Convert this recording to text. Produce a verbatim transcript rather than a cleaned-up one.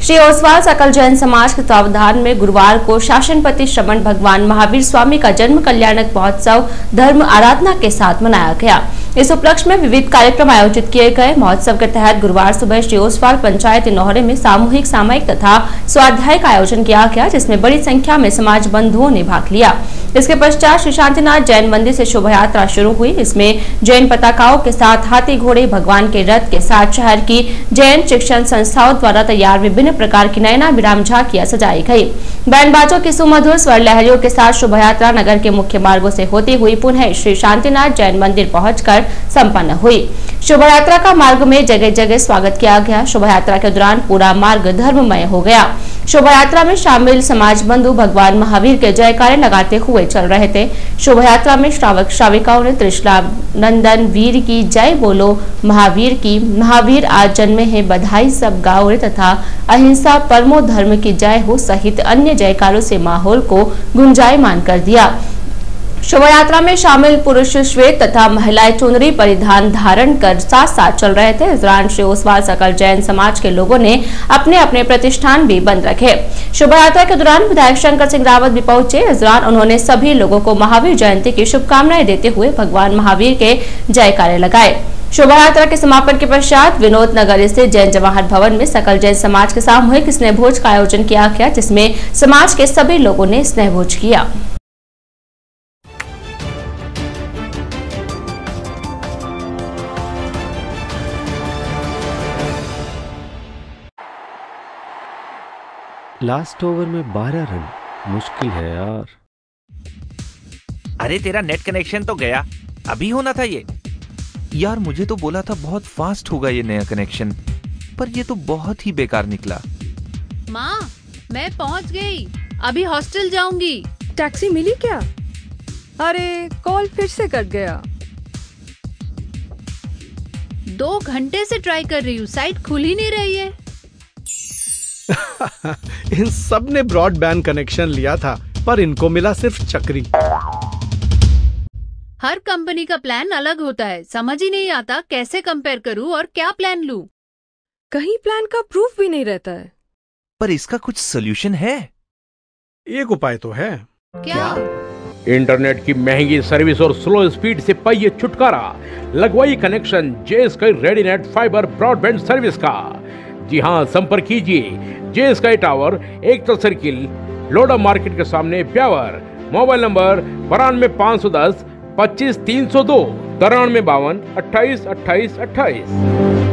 श्री ओसवाल सकल जैन समाज के तत्वावधान में गुरुवार को शासनपति श्रमण भगवान महावीर स्वामी का जन्म कल्याणक महोत्सव धर्म आराधना के साथ मनाया गया। इस उपलक्ष्य में विविध कार्यक्रम आयोजित किए गए। महोत्सव के तहत गुरुवार सुबह श्री ओसवाल पंचायत नौहरे में सामूहिक सामयिक तथा स्वाध्याय का आयोजन किया गया, जिसमें बड़ी संख्या में समाज बंधुओं ने भाग लिया। इसके पश्चात श्री शांतिनाथ जैन मंदिर से शोभा यात्रा शुरू हुई। इसमें जैन पताकाओं के साथ हाथी घोड़े भगवान के रथ के साथ शहर की जैन शिक्षण संस्थाओं द्वारा तैयार विभिन्न प्रकार की नयना विराम झांकियां सजाई गई। बैंड बाजों की सुमधुर स्वर लहरियों के साथ शोभा यात्रा नगर के मुख्य मार्गों से होती हुई पुनः श्री शांतिनाथ जैन मंदिर पहुंचकर संपन्न हुई। शोभा यात्रा का मार्ग में जगह जगह स्वागत किया गया। शोभा यात्रा के दौरान पूरा मार्ग धर्ममय हो गया। शोभा यात्रा में शामिल समाज बंधु भगवान महावीर के जयकारे लगाते हुए चल रहे थे। शोभा यात्रा में श्रावक श्राविकाओं ने त्रिशला नंदन वीर की जय बोलो, महावीर की, महावीर आज जन्मे हैं बधाई सब गाओ रे तथा अहिंसा परमो धर्म की जय हो सहित अन्य जयकारों से माहौल को गुंजायमान कर दिया। शोभा यात्रा में शामिल पुरुष श्वेत तथा महिलाएं चुनरी परिधान धारण कर साथ साथ चल रहे थे। इस दौरान श्री ओसवाल सकल जैन समाज के लोगों ने अपने अपने प्रतिष्ठान भी बंद रखे। शोभा यात्रा के दौरान विधायक शंकर सिंह रावत भी पहुंचे। इस दौरान उन्होंने सभी लोगों को महावीर जयंती की शुभकामनाएं देते हुए भगवान महावीर के जयकारे लगाए। शोभा यात्रा के समापन के पश्चात विनोद नगर स्थित जैन जवाहर भवन में सकल जैन समाज के सामूहिक स्नेह भोज का आयोजन किया गया, जिसमें समाज के सभी लोगों ने स्नेह भोज किया। लास्ट ओवर में बारह रन, मुश्किल है यार। अरे तेरा नेट कनेक्शन तो गया, अभी होना था ये। यार मुझे तो बोला था बहुत फास्ट होगा ये नया कनेक्शन, पर ये तो बहुत ही बेकार निकला। माँ, मैं पहुँच गई, अभी हॉस्टल जाऊंगी। टैक्सी मिली क्या? अरे कॉल फिर से कट गया। दो घंटे से ट्राई कर रही हूँ, साइट खुल ही नहीं रही है। इन सब ने ब्रॉडबैंड कनेक्शन लिया था, पर इनको मिला सिर्फ चक्री। हर कंपनी का प्लान अलग होता है, समझ ही नहीं आता कैसे कंपेयर करूं और क्या प्लान लूं। कहीं प्लान का प्रूफ भी नहीं रहता है। पर इसका कुछ सोल्यूशन है? एक उपाय तो है। क्या? इंटरनेट की महंगी सर्विस और स्लो स्पीड से पाइए छुटकारा। लगवाइए connection J Sky ReadyNet fibre broadband service का। जी हाँ, संपर्क कीजिए J Sky tower, Ekta circle, Loda market के सामने, ब्यावर। मोबाइल नंबर बानवे पाँच सौ दस पच्चीस तीन सौ दो, तिरानवे बावन अट्ठाईस अट्ठाईस अट्ठाईस।